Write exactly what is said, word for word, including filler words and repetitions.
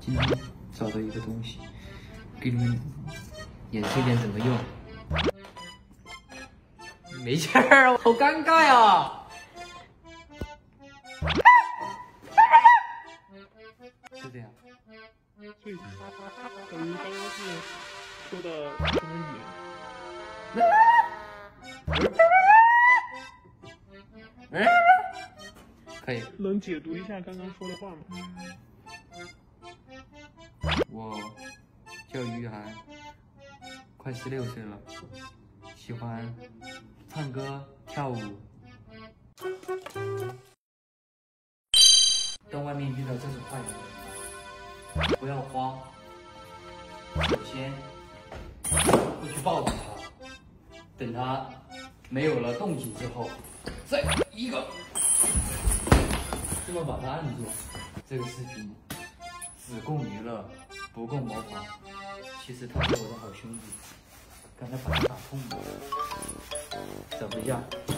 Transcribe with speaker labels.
Speaker 1: 今天找到一个东西，给你们演示一遍怎么用。没气儿，好尴尬呀！就这样。
Speaker 2: 所以他等于刚刚是说的什么语言？
Speaker 1: 可以。
Speaker 2: 能解读一下刚刚说的话吗？
Speaker 1: 我叫于涵，快十六岁了，喜欢唱歌跳舞。当外面遇到这种坏人，不要慌。首先，会去抱住他，等他没有了动静之后，再一个这么把他按住。这个视频只供娱乐，不供模仿。其实他是我的好兄弟，刚才把他打痛了，怎么样？